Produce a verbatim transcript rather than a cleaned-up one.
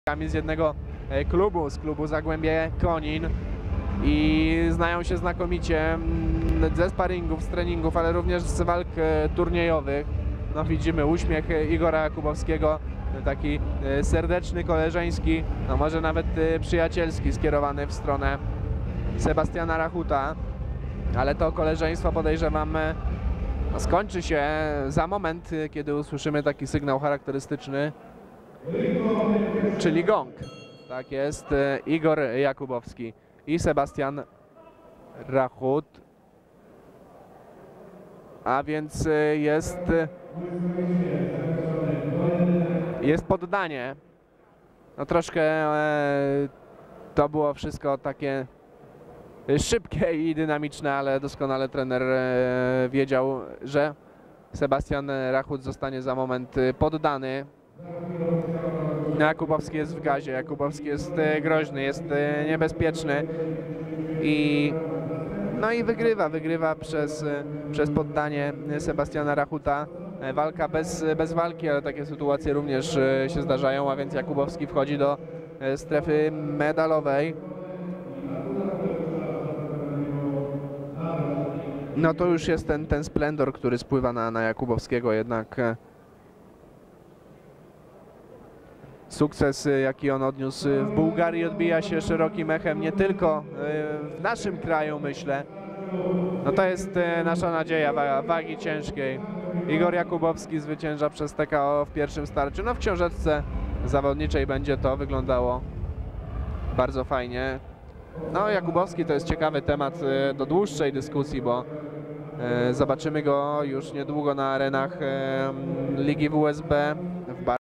z jednego klubu, z klubu Zagłębie Konin i znają się znakomicie ze sparingów, z treningów, ale również z walk turniejowych. No, widzimy uśmiech Igora Jakubowskiego, taki serdeczny, koleżeński, no może nawet przyjacielski, skierowany w stronę Sebastiana Rachuta, ale to koleżeństwo, podejrzewam, no, skończy się za moment, kiedy usłyszymy taki sygnał charakterystyczny, czyli gong. Tak jest, Igor Jakubowski i Sebastian Rachut, a więc jest jest poddanie. No troszkę e, to było wszystko takie szybkie i dynamiczne, ale doskonale trener e, wiedział, że Sebastian Rachut zostanie za moment poddany. Jakubowski jest w gazie, Jakubowski jest groźny, jest niebezpieczny i no i wygrywa, wygrywa przez, przez poddanie Sebastiana Rachuta. Walka bez, bez walki, ale takie sytuacje również się zdarzają, a więc Jakubowski wchodzi do strefy medalowej. No to już jest ten, ten splendor, który spływa na, na Jakubowskiego, jednak sukces, jaki on odniósł w Bułgarii, odbija się szerokim echem nie tylko w naszym kraju, myślę. No to jest nasza nadzieja wagi ciężkiej. Igor Jakubowski zwycięża przez T K O w pierwszym starciu. No w książeczce zawodniczej będzie to wyglądało bardzo fajnie. No Jakubowski to jest ciekawy temat do dłuższej dyskusji, bo zobaczymy go już niedługo na arenach Ligi W S B.